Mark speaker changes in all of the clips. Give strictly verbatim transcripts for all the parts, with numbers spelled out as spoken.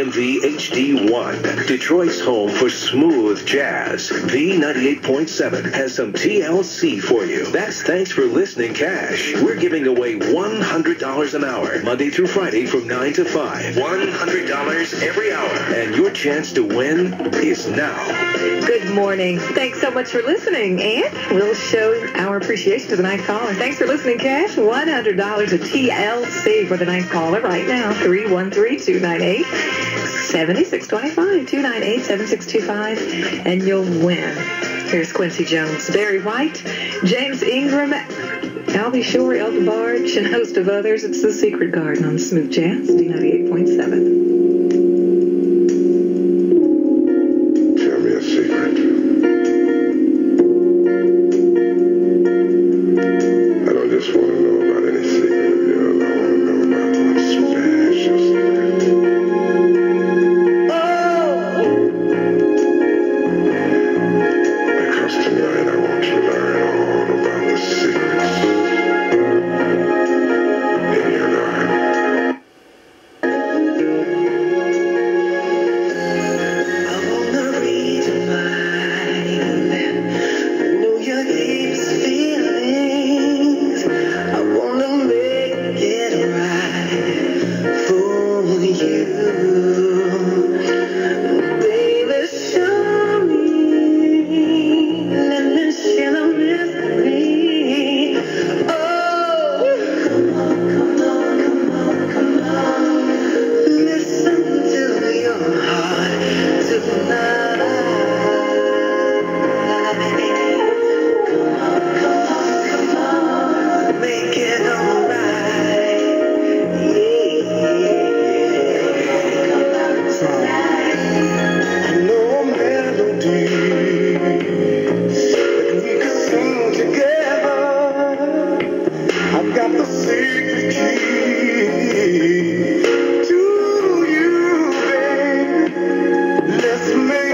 Speaker 1: M V H D one, Detroit's home for smooth jazz. V ninety-eight point seven has some T L C for you. That's thanks for listening cash. We're giving away one hundred dollars an hour, Monday through Friday from nine to five. one hundred dollars every hour. And your chance to win is now.
Speaker 2: Good morning. Thanks so much for listening. And we'll show our appreciation to the ninth caller. Thanks for listening, Cash. one hundred dollars of T L C for the ninth caller right now. three one three, two nine eight, seven six two five. two nine eight, seven six two five. And you'll win. Here's Quincy Jones, Barry White, James Ingram, Albie Shore, Elder Barge, and a host of others. It's The Secret Garden on Smooth Jazz, D ninety-eight point seven.
Speaker 3: Tell me a secret. I don't just want to know about any secret of yours. I want to know about one special secret. Because tonight I want to learn all about the secrets in your life.
Speaker 4: I wanna read your mind, know your deepest feelings. I wanna make it right for you. Baby, show me, let me share the mystery. Oh, come on, come on, come on, come on. Listen to your heart tonight. Come on, come on, come on. Make it alright. Yeah. Come on tonight. I know a melody that we could sing together. I've got the secret key to you, babe. Let's make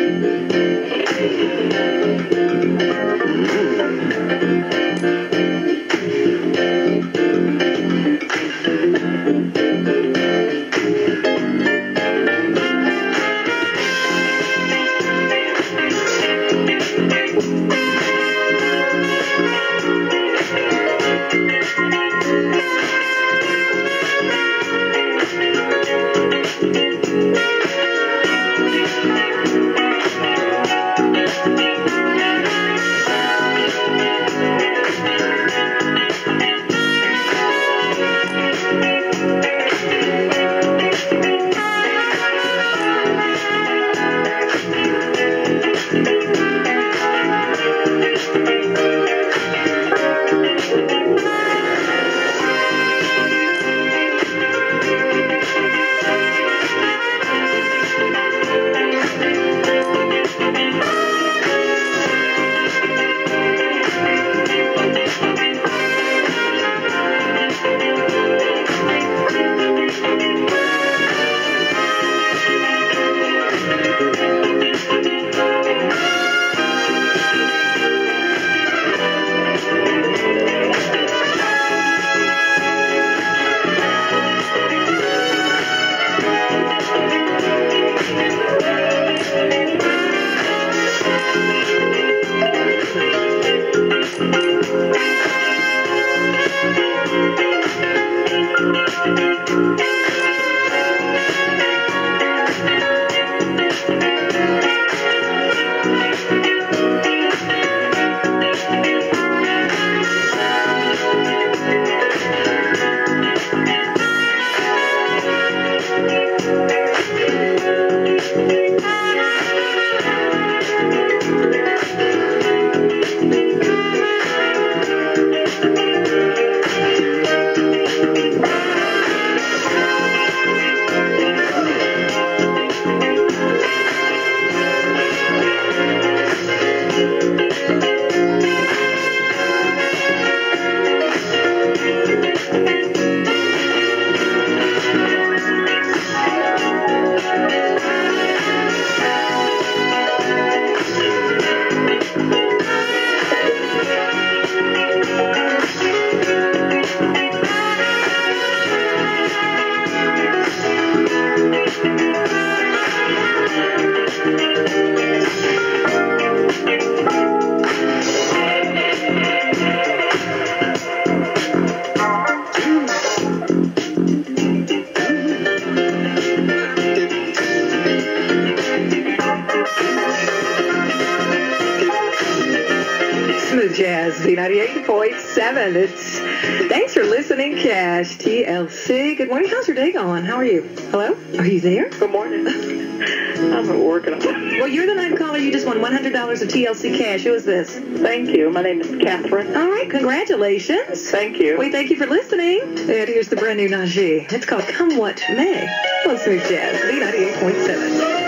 Speaker 2: Jazz, V ninety-eight point seven. It's thanks for listening, Cash, T L C. Good morning. How's your day going? How are you? Hello? Are you there?
Speaker 5: Good morning. I'm at work. And I'm...
Speaker 2: Well, you're the ninth caller. You just won one hundred dollars of T L C cash. Who is this?
Speaker 5: Thank you. My name is Catherine.
Speaker 2: All right. Congratulations.
Speaker 5: Thank you.
Speaker 2: We thank you for listening. And here's the brand new Najee. It's called Come What May. Well, Smooth Jazz, V ninety-eight point seven.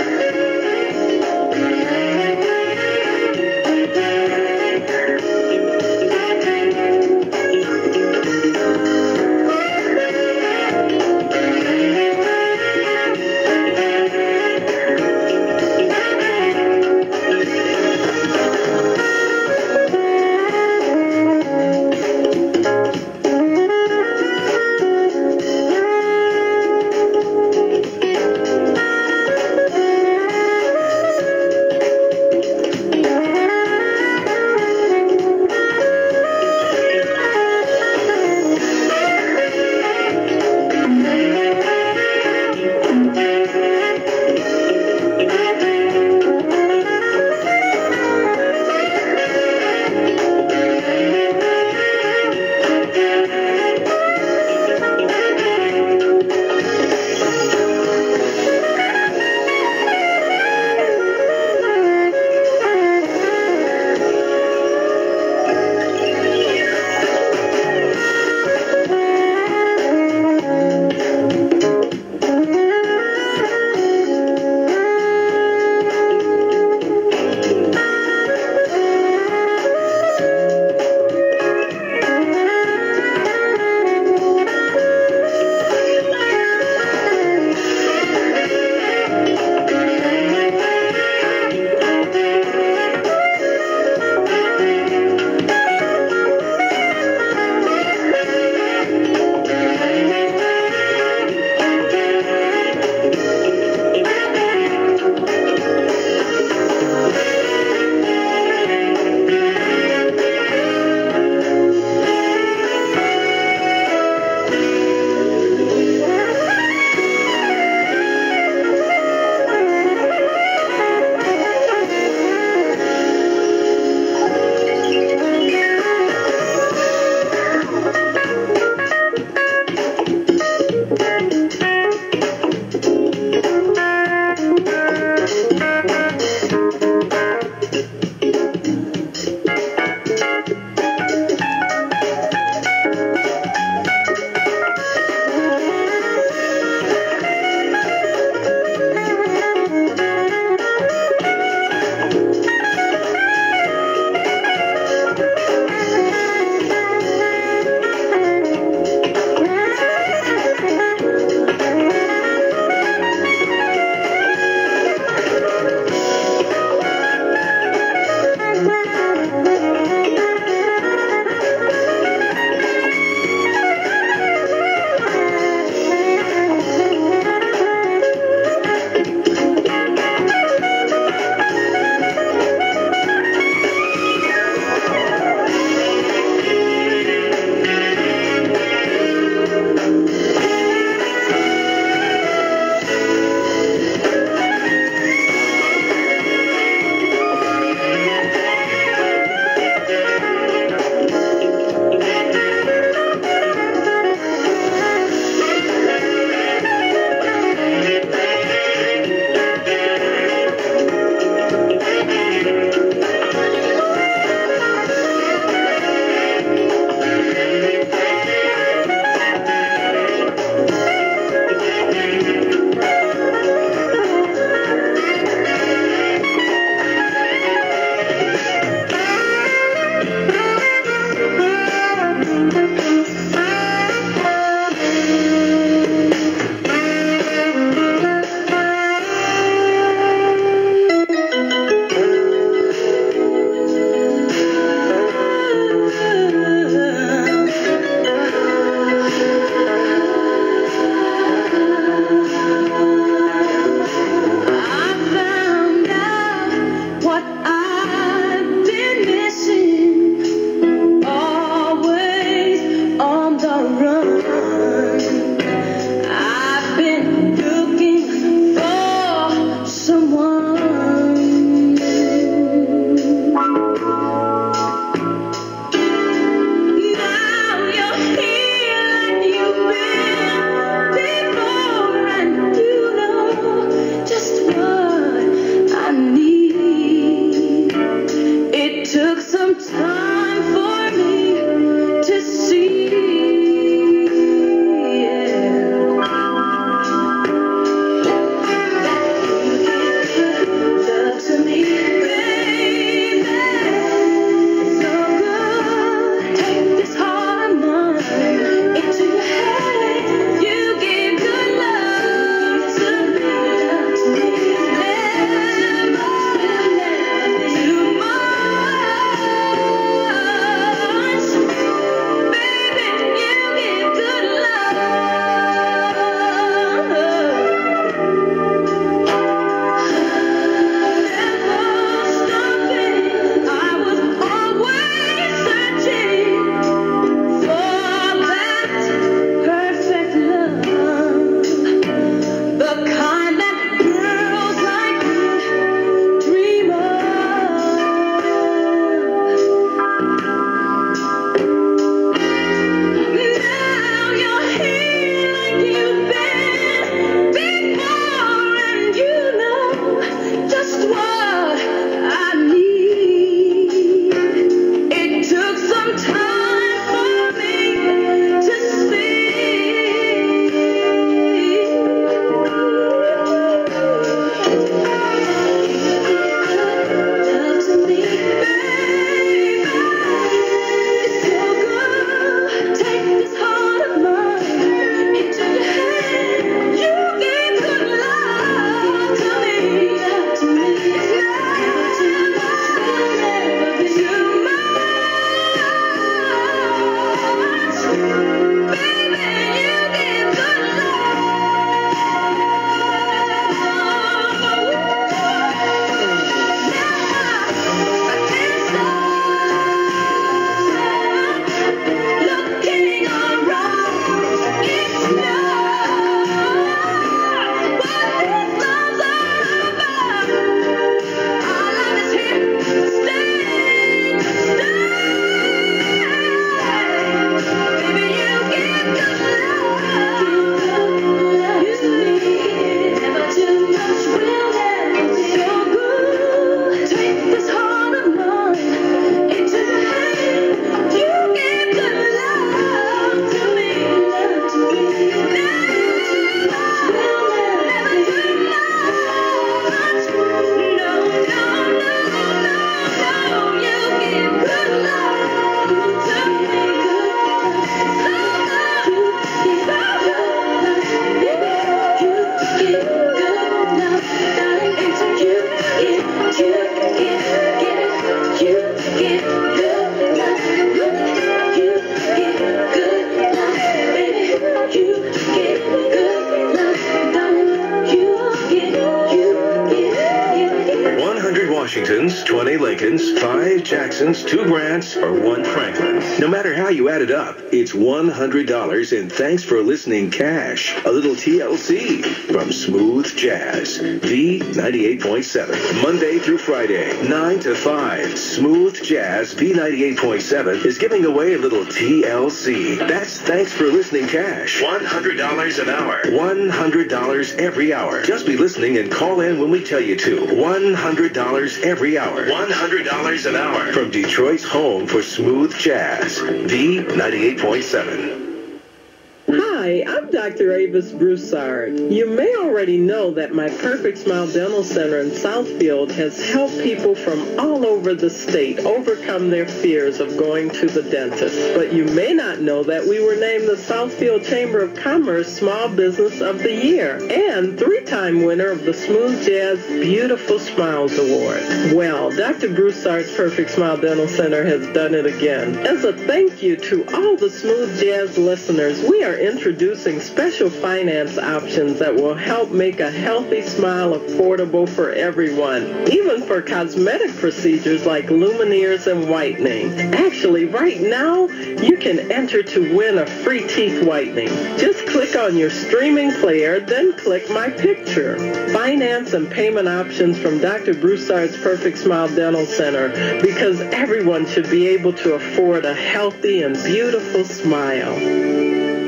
Speaker 1: twenty Lincolns, five Jacksons, two Grants, or one Franklin. No matter how you add it up, it's one hundred dollars in thanks for listening cash. A little T L C from Smooth Jazz. V ninety-eight point seven. Monday through Friday, nine to five. Smooth Jazz V ninety-eight point seven is giving away a little T L C. That's thanks for listening cash. one hundred dollars an hour. one hundred dollars every hour. Just be listening and call in when we tell you to. one hundred dollars every hour. one hundred dollars an hour. From Detroit's home for smooth jazz. V ninety-eight point seven.
Speaker 6: Hi, I'm Doctor Avis Broussard. You may already know that my Perfect Smile Dental Center in Southfield has helped people from all over the state overcome their fears of going to the dentist. But you may not know that we were named the Southfield Chamber of Commerce Small Business of the Year and three-time winner of the Smooth Jazz Beautiful Smiles Award. Well, Doctor Broussard's Perfect Smile Dental Center has done it again. As a thank you to all the Smooth Jazz listeners, we are introducing special finance options that will help make a healthy smile affordable for everyone, even for cosmetic procedures like lumineers and whitening. Actually, right now, you can enter to win a free teeth whitening. Just click on your streaming player, then click My Picture. Finance and payment options from Doctor Broussard's Perfect Smile Dental Center, because everyone should be able to afford a healthy and beautiful smile.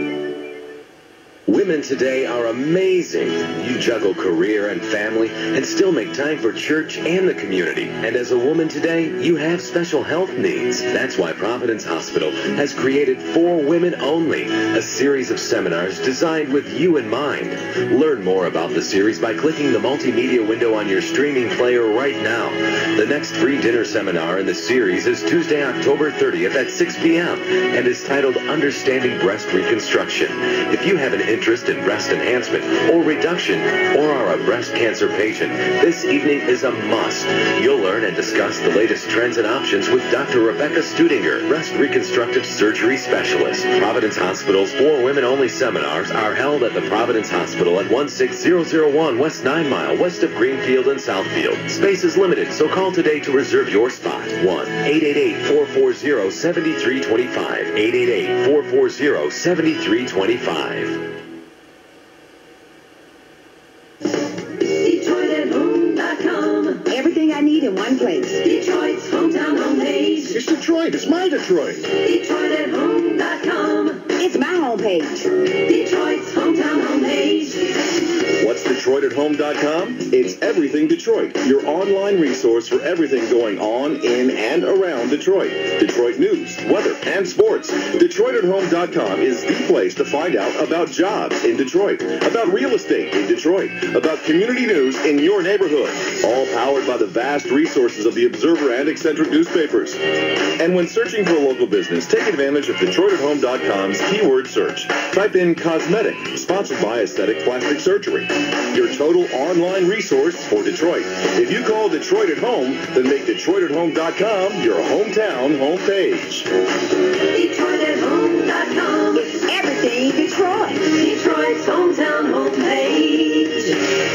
Speaker 7: Women today are amazing. You juggle career and family and still make time for church and the community. And as a woman today, you have special health needs. That's why Providence Hospital has created For Women Only, a series of seminars designed with you in mind. Learn more about the series by clicking the multimedia window on your streaming player right now. The next free dinner seminar in the series is Tuesday, October thirtieth at six p.m. and is titled Understanding Breast Reconstruction. If you have an interest in breast enhancement or reduction or are a breast cancer patient, this evening is a must. You'll learn and discuss the latest trends and options with Doctor Rebecca Studinger, breast reconstructive surgery specialist. Providence Hospital's For Women Only seminars are held at the Providence Hospital at one six zero zero one West nine Mile, west of Greenfield and Southfield. Space is limited, so call today to reserve your spot. one eight eight eight, four four zero, seven three two five. eight eight eight, four four zero, seven three two five.
Speaker 8: Everything I need in one place.
Speaker 9: Detroit's hometown homepage.
Speaker 3: It's Detroit. It's my Detroit.
Speaker 9: Detroit at home dot com.
Speaker 8: It's my homepage.
Speaker 9: Detroit's hometown homepage.
Speaker 3: What's Detroit at home dot com? It's everything Detroit, your online resource for everything going on in and around Detroit. Detroit news, weather, and sports. Detroit at home dot com is the place to find out about jobs in Detroit, about real estate in Detroit, about community news in your neighborhood, all powered by the vast resources of the Observer and Eccentric newspapers. And when searching for a local business, take advantage of Detroit at home dot com's keyword search. Type in cosmetic, sponsored by Aesthetic Plastic Surgery, your total online resource for Detroit. If you call Detroit at home, then make Detroit at home dot com your hometown homepage.
Speaker 9: Detroit at home dot com.
Speaker 8: It's everything Detroit.
Speaker 9: Detroit's hometown homepage.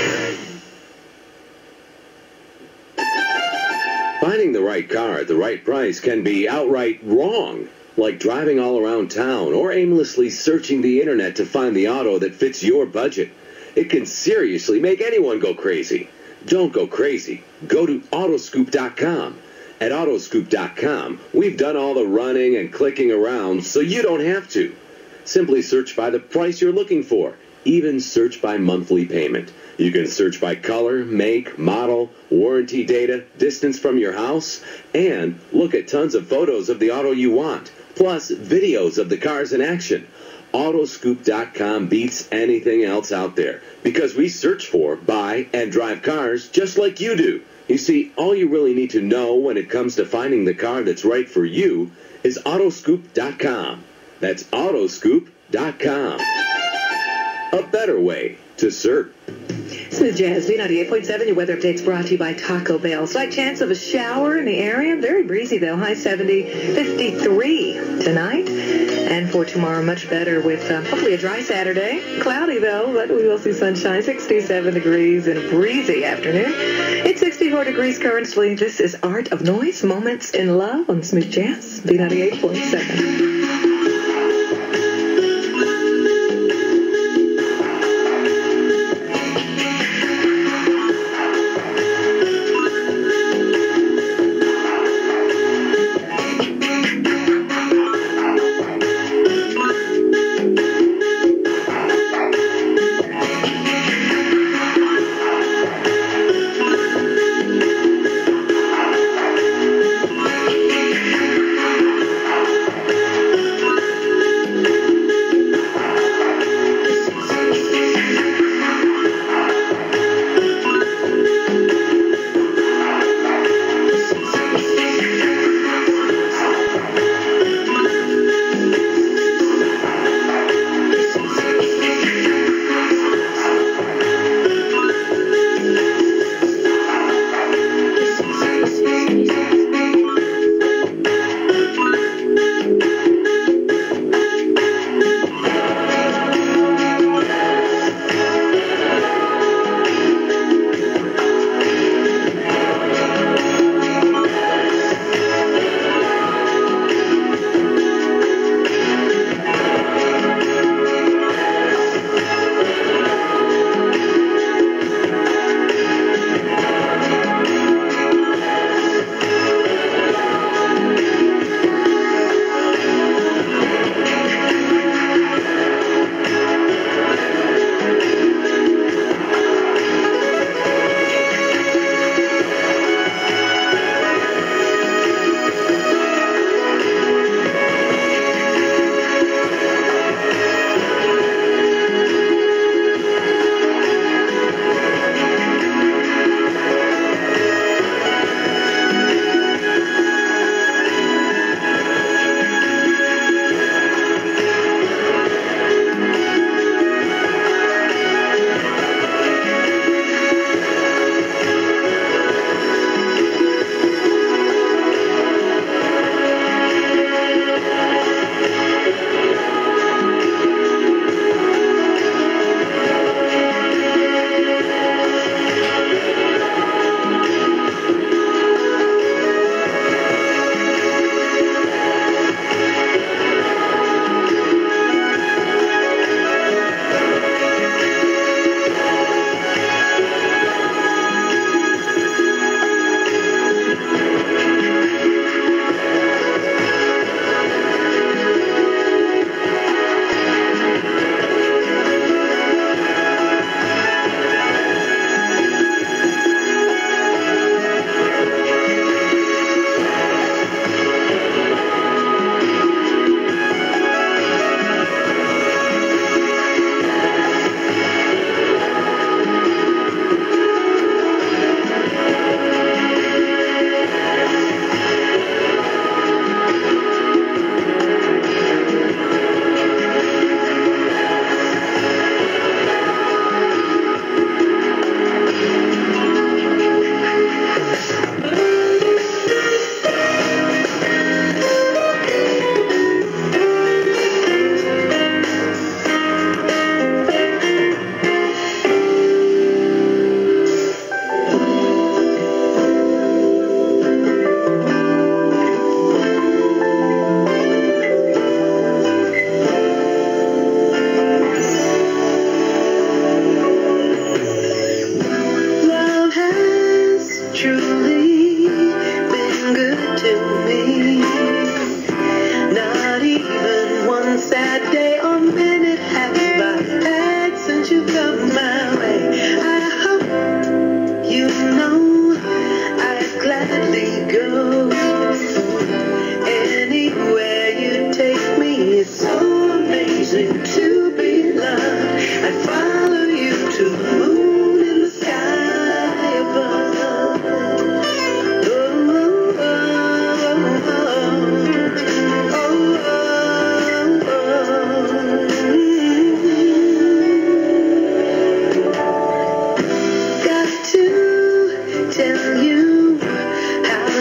Speaker 7: Finding the right car at the right price can be outright wrong, like driving all around town or aimlessly searching the internet to find the auto that fits your budget. It can seriously make anyone go crazy. Don't go crazy. Go to autoscoop dot com. At autoscoop dot com, we've done all the running and clicking around so you don't have to. Simply search by the price you're looking for. Even search by monthly payment. You can search by color, make, model, warranty data, distance from your house, and look at tons of photos of the auto you want, plus videos of the cars in action. autoscoop dot com beats anything else out there because we search for, buy, and drive cars just like you do. You see, all you really need to know when it comes to finding the car that's right for you is autoscoop dot com. That's autoscoop dot com. A better way
Speaker 3: to serve.
Speaker 2: Smooth Jazz, B ninety-eight point seven. Your weather update's brought to you by Taco Bell. Slight chance of a shower in the area. Very breezy, though. High seventy, fifty-three tonight. And for tomorrow, much better with uh, hopefully a dry Saturday. Cloudy, though, but we will see sunshine. sixty-seven degrees and a breezy afternoon. It's sixty-four degrees currently. This is Art of Noise, Moments in Love on Smooth Jazz, B ninety-eight point seven.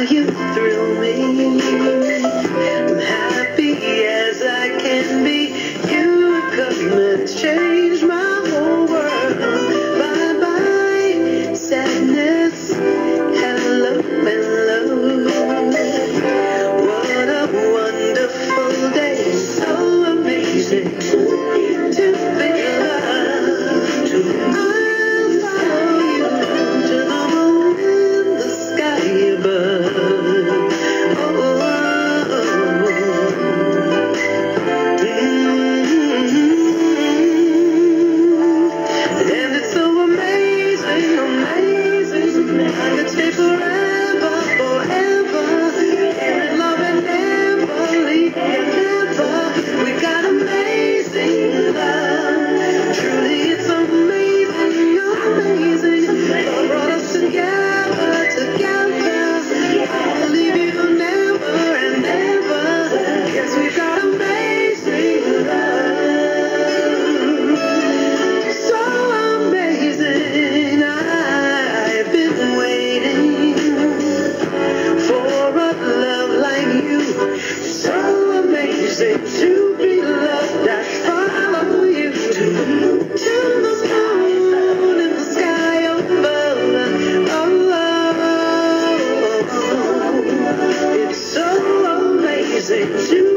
Speaker 4: you thrill me. I'm happy as I can be. You come and change my whole world. Bye-bye, sadness, hello and love. What a wonderful day, so amazing to be loved. I'll follow you to the moon and the sky above. Oh, oh, oh. Mm-hmm. And it's so amazing, amazing. I could stay forever, forever. In love and never leave you, never. We got amazing love. Truly, it's amazing, amazing. Love brought us together, together. I'll leave you never and never. Yes, we got amazing love. So amazing. I've been waiting for a love like you. So amazing to be loved. I follow you to the moon, to the moon and the sky above. Oh, oh, oh, oh. It's so amazing to